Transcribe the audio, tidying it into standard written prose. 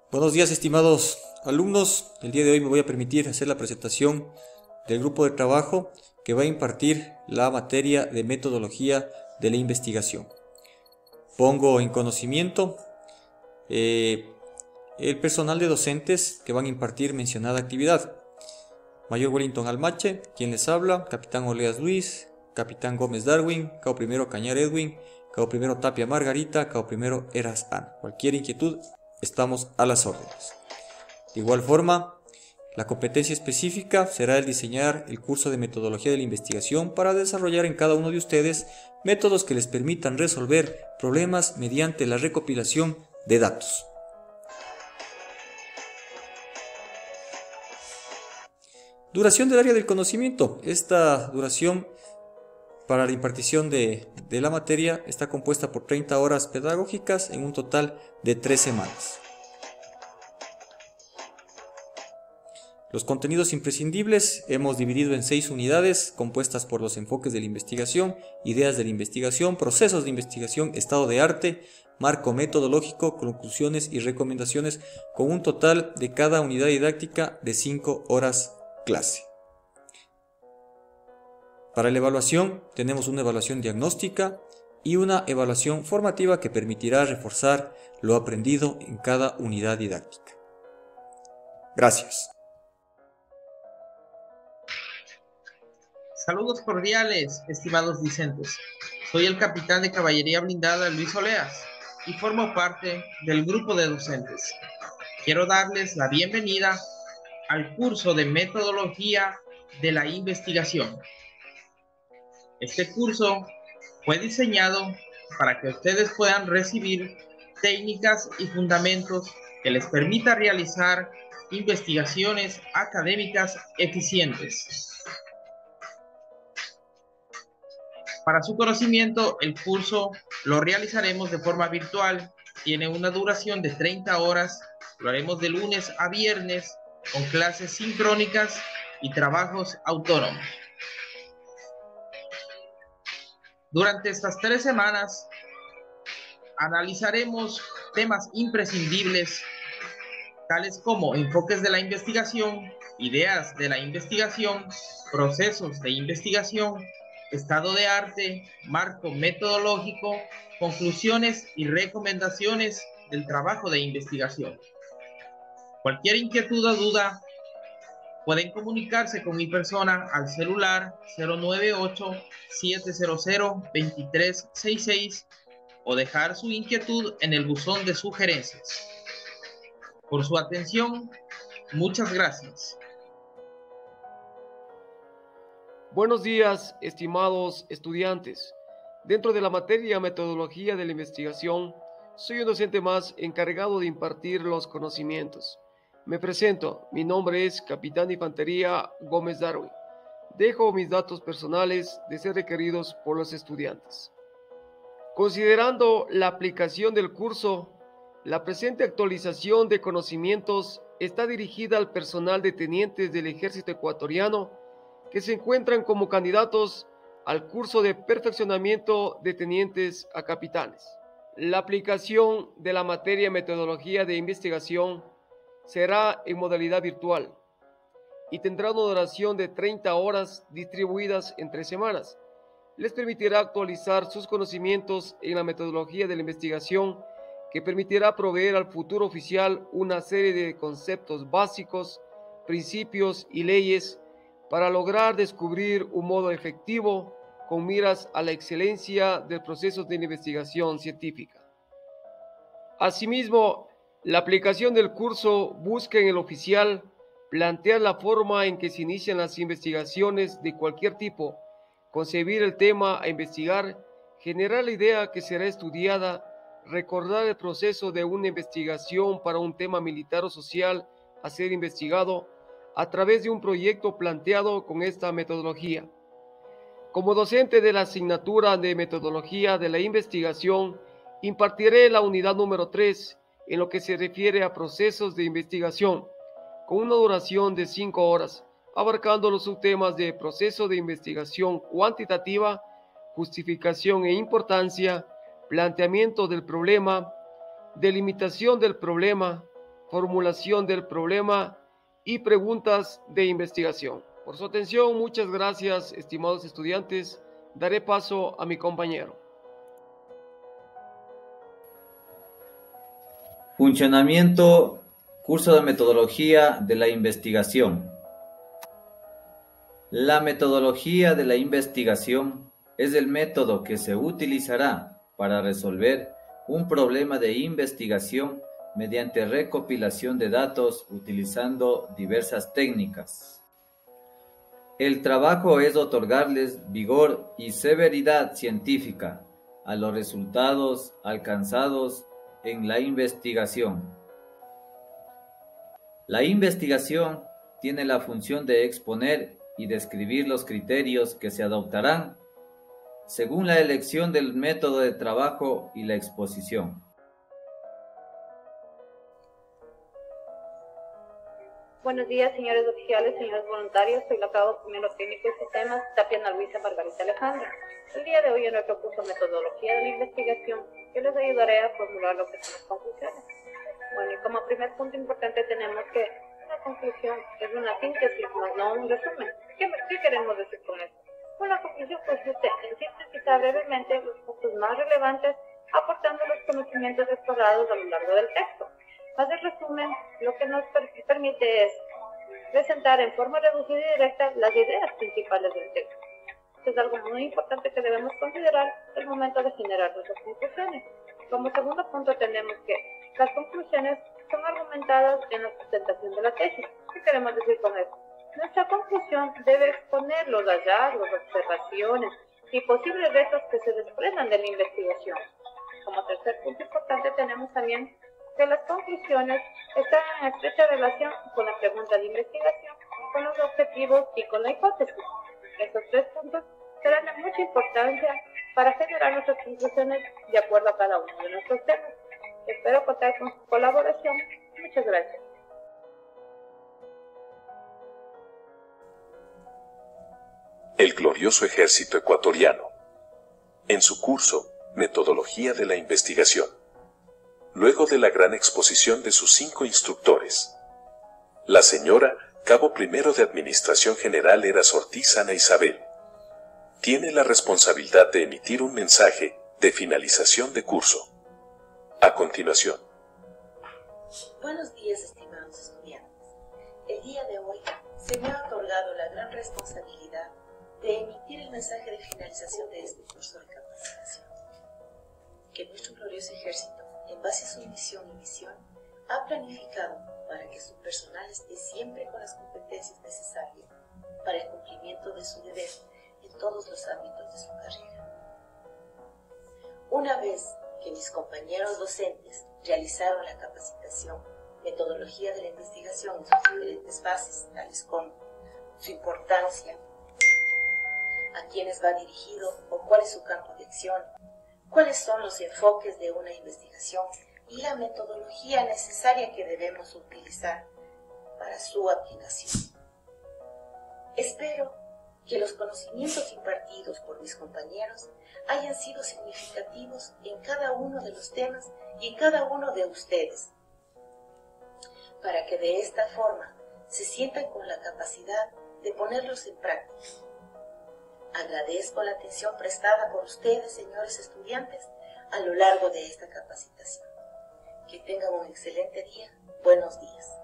Buenos días, estimados alumnos. El día de hoy me voy a permitir hacer la presentación del grupo de trabajo que va a impartir la materia de metodología de la investigación. Pongo en conocimiento el personal de docentes que van a impartir mencionada actividad. Mayor Wellington Almache, quien les habla, Capitán Oleas Luis, Capitán Gómez Darwin, Cabo Primero Cañar Edwin, Cabo Primero Tapia Margarita, Cabo Primero Eras Ana. Cualquier inquietud, estamos a las órdenes. De igual forma, la competencia específica será el diseñar el curso de metodología de la investigación para desarrollar en cada uno de ustedes métodos que les permitan resolver problemas mediante la recopilación de datos. Duración del área del conocimiento. Esta duración para la impartición de la materia está compuesta por 30 horas pedagógicas en un total de 3 semanas. Los contenidos imprescindibles hemos dividido en 6 unidades compuestas por los enfoques de la investigación, ideas de la investigación, procesos de investigación, estado de arte, marco metodológico, conclusiones y recomendaciones, con un total de cada unidad didáctica de 5 horas clase. Para la evaluación tenemos una evaluación diagnóstica y una evaluación formativa que permitirá reforzar lo aprendido en cada unidad didáctica. Gracias. Saludos cordiales, estimados discentes. Soy el capitán de Caballería Blindada Luis Oleas y formo parte del grupo de docentes. Quiero darles la bienvenida al curso de metodología de la investigación. Este curso fue diseñado para que ustedes puedan recibir técnicas y fundamentos que les permita realizar investigaciones académicas eficientes. Para su conocimiento, el curso lo realizaremos de forma virtual. Tiene una duración de 30 horas. Lo haremos de lunes a viernes con clases sincrónicas y trabajos autónomos. Durante estas 3 semanas analizaremos temas imprescindibles tales como enfoques de la investigación, ideas de la investigación, procesos de investigación, estado de arte, marco metodológico, conclusiones y recomendaciones del trabajo de investigación. Cualquier inquietud o duda, pueden comunicarse con mi persona al celular 098-700-2366 o dejar su inquietud en el buzón de sugerencias. Por su atención, muchas gracias. Buenos días, estimados estudiantes. Dentro de la materia Metodología de la Investigación, soy un docente más encargado de impartir los conocimientos. Me presento, mi nombre es Capitán de Infantería Gómez Darwin. Dejo mis datos personales de ser requeridos por los estudiantes. Considerando la aplicación del curso, la presente actualización de conocimientos está dirigida al personal de tenientes del Ejército Ecuatoriano que se encuentran como candidatos al curso de perfeccionamiento de tenientes a capitanes. La aplicación de la materia Metodología de Investigación será en modalidad virtual y tendrá una duración de 30 horas distribuidas en 3 semanas. Les permitirá actualizar sus conocimientos en la metodología de la investigación que permitirá proveer al futuro oficial una serie de conceptos básicos, principios y leyes para lograr descubrir un modo efectivo con miras a la excelencia del proceso de investigación científica. Asimismo, la aplicación del curso busca en el oficial plantear la forma en que se inician las investigaciones de cualquier tipo, concebir el tema a investigar, generar la idea que será estudiada, recordar el proceso de una investigación para un tema militar o social a ser investigado a través de un proyecto planteado con esta metodología. Como docente de la asignatura de Metodología de la Investigación, impartiré la unidad número 3 en lo que se refiere a procesos de investigación, con una duración de 5 horas, abarcando los subtemas de proceso de investigación cuantitativa, justificación e importancia, planteamiento del problema, delimitación del problema, formulación del problema y preguntas de investigación. Por su atención, muchas gracias, estimados estudiantes. Daré paso a mi compañero. Funcionamiento, curso de metodología de la investigación. La metodología de la investigación es el método que se utilizará para resolver un problema de investigación mediante recopilación de datos utilizando diversas técnicas. El trabajo es otorgarles vigor y severidad científica a los resultados alcanzados en la investigación. La investigación tiene la función de exponer y describir los criterios que se adoptarán según la elección del método de trabajo y la exposición. Buenos días, señores oficiales, señores voluntarios. Soy la cabo primero técnico de sistemas, Tapia Ana Luisa Margarita Alejandra. El día de hoy en nuestro curso Metodología de la Investigación, yo les ayudaré a formular lo que son las conclusiones. Bueno, y como primer punto importante tenemos que la conclusión es una síntesis, más no un resumen. ¿Qué queremos decir con esto? Bueno, la conclusión consiste en sintetizar brevemente los puntos más relevantes, aportando los conocimientos explorados a lo largo del texto. Más el resumen, lo que nos permite es presentar en forma reducida y directa las ideas principales del texto. Esto es algo muy importante que debemos considerar al momento de generar nuestras conclusiones. Como segundo punto tenemos que las conclusiones son argumentadas en la presentación de la tesis. ¿Qué queremos decir con esto? Nuestra conclusión debe exponer los hallazgos, observaciones y posibles retos que se desprendan de la investigación. Como tercer punto importante tenemos también que las conclusiones están en estrecha relación con la pregunta de investigación, con los objetivos y con la hipótesis. Estos tres puntos serán de mucha importancia para generar nuestras conclusiones de acuerdo a cada uno de nuestros temas. Espero contar con su colaboración. Muchas gracias. El glorioso ejército ecuatoriano. En su curso, Metodología de la Investigación. Luego de la gran exposición de sus 5 instructores, la señora Cabo Primero de Administración General Eras Ortiz Ana Isabel tiene la responsabilidad de emitir un mensaje de finalización de curso. A continuación. Buenos días, estimados estudiantes. El día de hoy se me ha otorgado la gran responsabilidad de emitir el mensaje de finalización de este curso de capacitación. Que nuestro glorioso ejército, en base a su misión y visión, ha planificado para que su personal esté siempre con las competencias necesarias para el cumplimiento de su deber en todos los ámbitos de su carrera. Una vez que mis compañeros docentes realizaron la capacitación, metodología de la investigación en sus diferentes fases, tales como su importancia, a quiénes va dirigido o cuál es su campo de acción, cuáles son los enfoques de una investigación y la metodología necesaria que debemos utilizar para su aplicación. Espero que los conocimientos impartidos por mis compañeros hayan sido significativos en cada uno de los temas y en cada uno de ustedes, para que de esta forma se sientan con la capacidad de ponerlos en práctica. Agradezco la atención prestada por ustedes, señores estudiantes, a lo largo de esta capacitación. Que tengan un excelente día. Buenos días.